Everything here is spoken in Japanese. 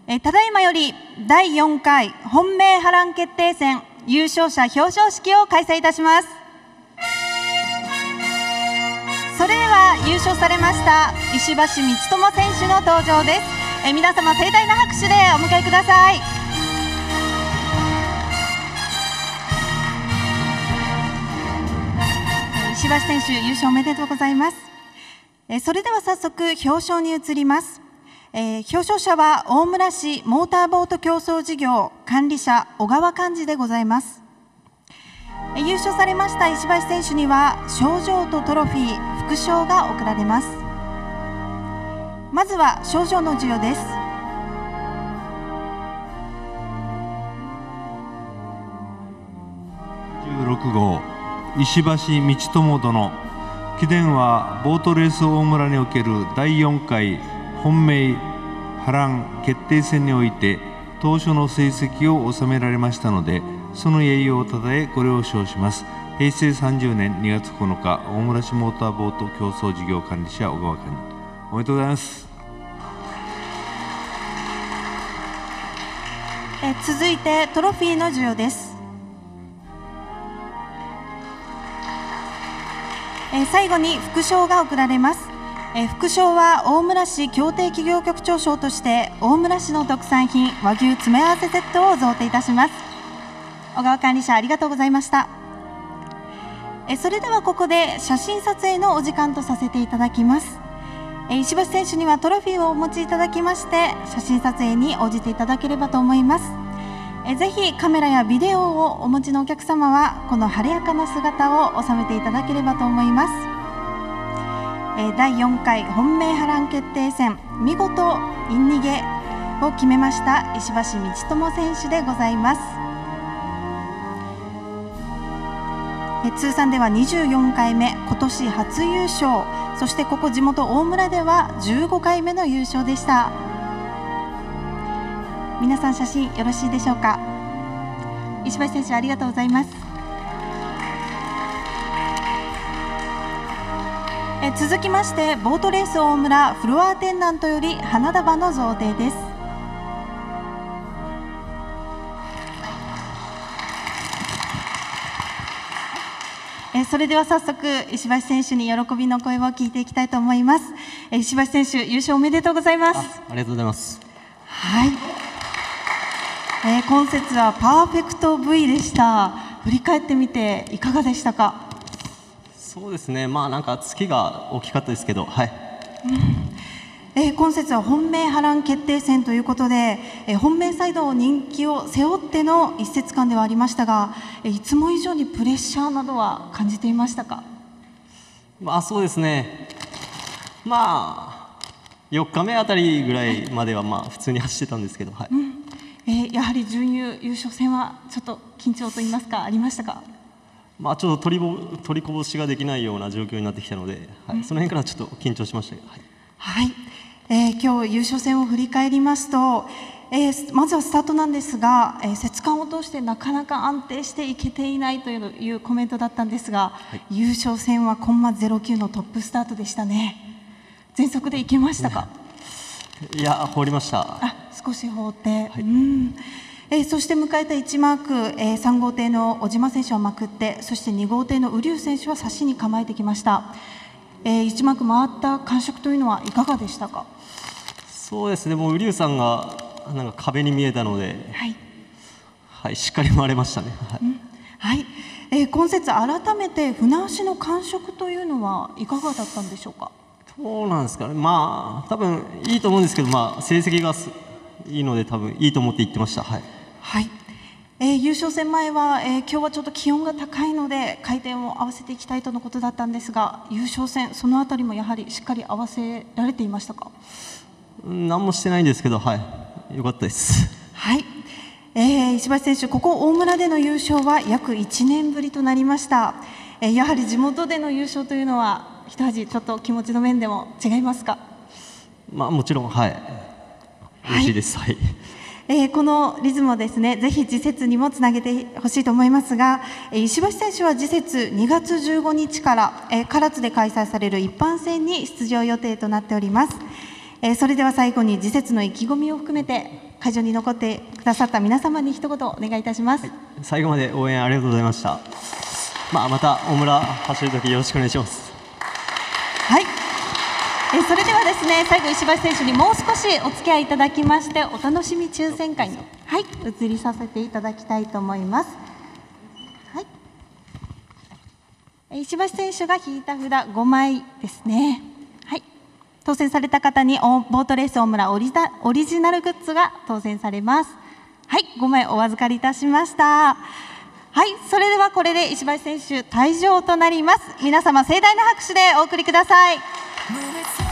ただいまより第4回本命波乱決定戦優勝者表彰式を開催いたします。それでは優勝されました石橋道友選手の登場です。皆様盛大な拍手でお迎えください。石橋選手優勝おめでとうございます。それでは早速表彰に移ります。表彰者は大村市モーターボート競争事業管理者小川寛治でございます。優勝されました石橋選手には賞状とトロフィー、副賞が贈られます。まずは賞状の授与です。 16号石橋道友殿、貴殿はボートレース大村における第4回本命波乱決定戦において当初の成績を収められましたので、その栄誉をたたえこれを賞します。平成30年2月9日大村市モーターボート競争事業管理者小川寛治、おめでとうございます。 続いてトロフィーの授与です。最後に副賞が贈られます。副賞は大村市協定企業局長賞として大村市の特産品和牛詰め合わせセットを贈呈いたします。小川管理者ありがとうございました。それではここで写真撮影のお時間とさせていただきます。石橋選手にはトロフィーをお持ちいただきまして写真撮影に応じていただければと思います。ぜひカメラやビデオをお持ちのお客様はこの晴れやかな姿を収めていただければと思います。第4回本命波乱決定戦見事イン逃げを決めました石橋道友選手でございます。通算では24回目、今年初優勝、そしてここ地元大村では15回目の優勝でした。皆さん写真よろしいでしょうか。石橋選手ありがとうございます。続きましてボートレース大村フロアアテンダントより花束の贈呈です。それでは早速石橋選手に喜びの声を聞いていきたいと思います。石橋選手優勝おめでとうございます。 ありがとうございます。 はい、今節はパーフェクト V でした。振り返ってみていかがでしたか。 そうですね、まあなんか月が大きかったですけど、はい。 今節は本命波乱決定戦ということで、本命サイドの人気を背負っての一節間ではありましたが、いつも以上にプレッシャーなどは感じていましたか。 まあそうですね、まあ4日目あたりぐらいまではまあ普通に走ってたんですけど、はい。 やはり準優勝戦はちょっと緊張といいますかありましたか。 まあちょっと取りこぼしができないような状況になってきたので、はい、その辺からちょっと緊張しましたけど、はい。 はい、今日優勝戦を振り返りますと、まずはスタートなんですが、節間を通してなかなか安定していけていないというコメントだったんですが、はい、優勝戦はコンマ09のトップスタートでしたね。全速でいけましたか。 いや放りました。 少し放って、はい。そして迎えた1マーク、3号艇の小島選手はまくって、そして2号艇の瓜生選手は差しに構えてきました。1マーク回った感触というのはいかがでしたか。 そうですね、もう瓜生さんがなんか壁に見えたので、はい、はい、しっかり回れましたね。 はい、今節改めて船足の感触というのはいかがだったんでしょうか。 どうなんですかね、まあ多分いいと思うんですけど、まあ成績がいいので多分いいと思って言ってました。はい。 はい。優勝戦前は、今日はちょっと気温が高いので回転を合わせていきたいとのことだったんですが、優勝戦そのあたりもやはりしっかり合わせられていましたか。 何もしてないんですけど、はい、良かったです。 はい。石橋選手、ここ大村での優勝は約1年ぶりとなりました。やはり地元での優勝というのは一味ちょっと気持ちの面でも違いますか。 まあもちろん、はい、嬉しいです。はい。 このリズムをですね、ぜひ次節にもつなげてほしいと思いますが、石橋選手は次節2月15日から、唐津で開催される一般戦に出場予定となっております。 それでは最後に次節の意気込みを含めて会場に残ってくださった皆様に一言お願いいたします。はい、 最後まで応援ありがとうございました。また大村走るときよろしくお願いします。 はい、それではですね、最後石橋選手にもう少しお付き合いいただきましてお楽しみ抽選会に、はい、移りさせていただきたいと思います。はい、石橋選手が引いた札5枚ですね。はい、当選された方にボートレース大村オリジナルグッズが当選されます。はい、5枚お預かりいたしました。はい、それではこれで石橋選手退場となります。皆様盛大な拍手でお送りください。